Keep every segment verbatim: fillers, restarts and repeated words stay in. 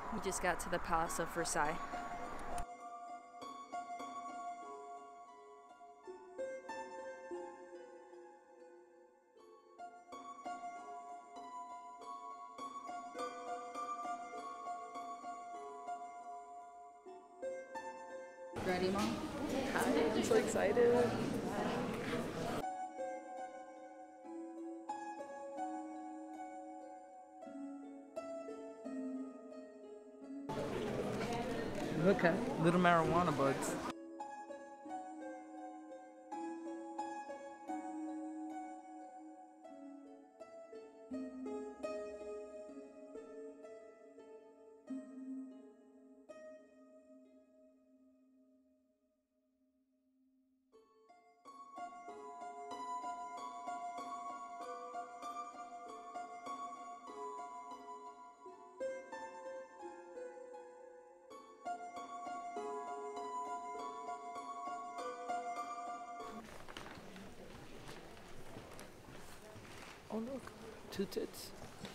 We just got to the Palace of Versailles. Ready, Mom? I'm so excited. Look at little marijuana buds. Oh look, two tits.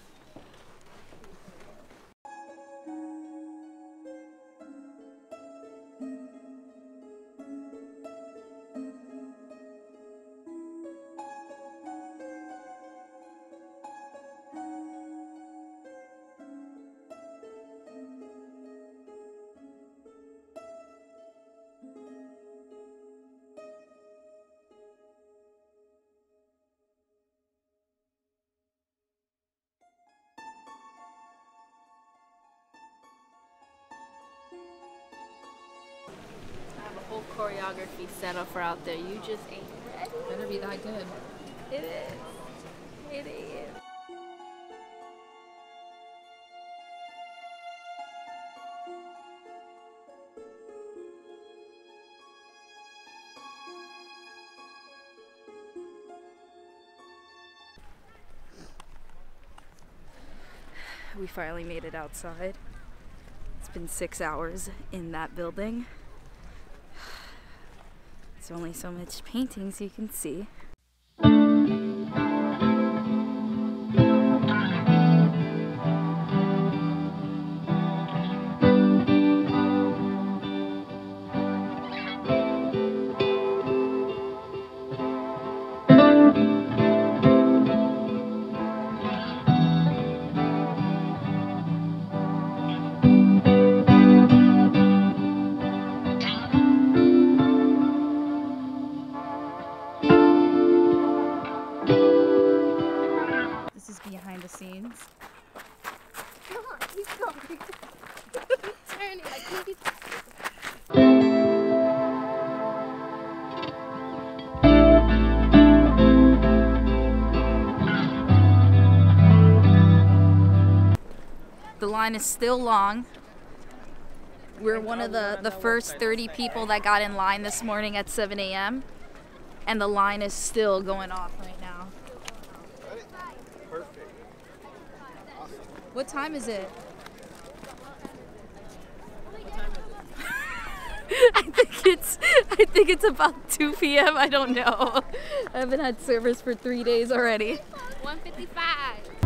Whole choreography set up for out there. You just ain't ready. Better be that good. It is. It is. We finally made it outside. It's been six hours in that building. There's only so much paintings you can see. Behind the scenes. Come on, keep going. Turn it. I keep... The line is still long. We're one of the, the first thirty people that got in line this morning at seven A M and the line is still going off right now. Perfect. Awesome. What time is it? I think it's I think it's about two P M I don't know. I haven't had service for three days already. one fifty-five.